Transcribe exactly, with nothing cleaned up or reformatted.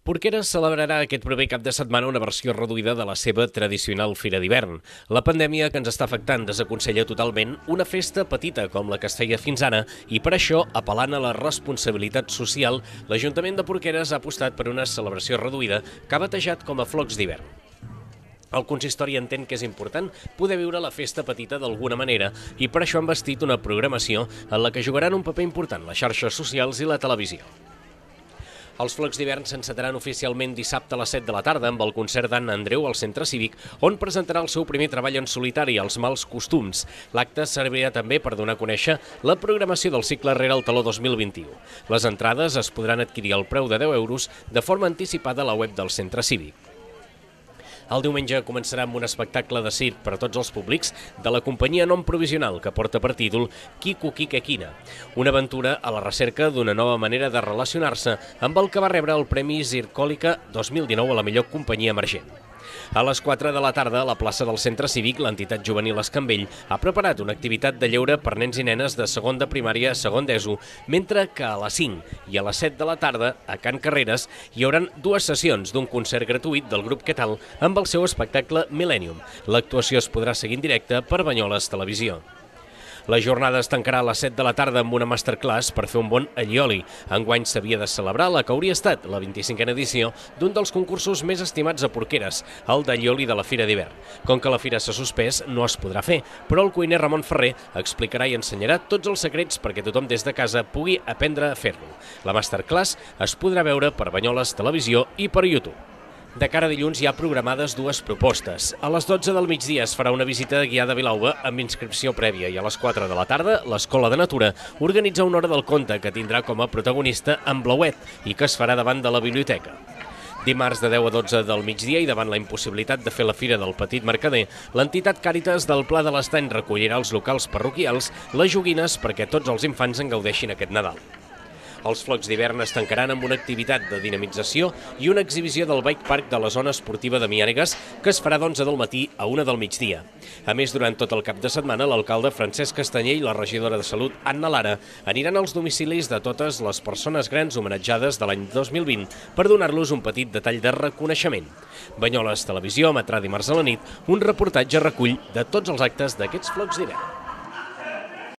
Porqueres celebrarà aquest proper cap de setmana una versió reduïda de la seva tradicional fira d'hivern. La pandèmia que ens està afectant desaconsella totalment una festa petita com la que es feia fins ara i per això, apel·lant a la responsabilitat social, l'Ajuntament de Porqueres ha apostat per una celebració reduïda que ha batejat com a Flocs d'hivern. El consistori entén que és important poder viure la festa petita d'alguna manera i per això han bastit una programació en la que jugaran un paper important les xarxes socials i la televisió. Els Flocs d'hivern s'encetaran oficialment dissabte a les set de la tarda amb el concert d'Anna Andreu al Centre Cívic, on presentarà el seu primer treball en solitari, Els mals costums. L'acte servirà també per donar a conèixer la programació del cicle Rere el teló dos mil vint-i-u. Les entrades es podran adquirir al preu de deu euros de forma anticipada a la web del Centre Cívic. El diumenge començarà amb un espectacle de circ per a tots els públics de la companyia Nom Provisional, que porta per títol Kiku Kikekina, una aventura a la recerca d'una nova manera de relacionar-se amb el que va rebre el Premi Zircòlica dos mil dinou a la millor companyia emergent. A les quatre de la tarda, a la plaça del Centre Cívic, l'entitat juvenil Escambell ha preparat una activitat de lleure per nens i nenes de segon de primària a segon d'ESO, mentre que a les cinc i a les set de la tarda, a Can Carreres, hi hauran dues sessions d'un concert gratuït del grup Què tal amb el seu espectacle Millennium. L'actuació es podrà seguir en directe per Banyoles Televisió. La jornada es tancarà a les set de la tarda amb una masterclass per fer un bon allioli. Enguany s'havia de celebrar la que hauria estat la vint-i-cinquena edició d'un dels concursos més estimats a Porqueres, el d'allioli de la Fira d'hivern. Com que la fira s'ha suspès, no es podrà fer, però el cuiner Ramon Ferrer explicarà i ensenyarà tots els secrets perquè tothom des de casa pugui aprendre a fer-lo. La masterclass es podrà veure per Banyoles Televisió i per YouTube. De cara a dilluns hi ha programades dues propostes. A les dotze del migdia es farà una visita guiada a Vilalba amb inscripció prèvia i a les quatre de la tarda l'Escola de Natura organitza una hora del conte que tindrà com a protagonista en Blauet i que es farà davant de la biblioteca. Dimarts de deu a dotze del migdia i davant la impossibilitat de fer la Fira del Petit Mercader, l'entitat Càritas del Pla de l'Estany recollirà als locals parroquials les joguines perquè tots els infants en gaudeixin aquest Nadal. Els Flocs d'hivern es tancaran amb una activitat de dinamització i una exhibició del bike park de la zona esportiva de Miànegues que es farà d'onze del matí a una del migdia. A més, durant tot el cap de setmana, l'alcalde Francesc Castanyer i la regidora de Salut, Anna Lara, aniran als domicilis de totes les persones grans homenatjades de l'any dos mil vint per donar-los un petit detall de reconeixement. Banyoles Televisió emetrà dimarts a la nit un reportatge recull de tots els actes d'aquests Flocs d'hivern.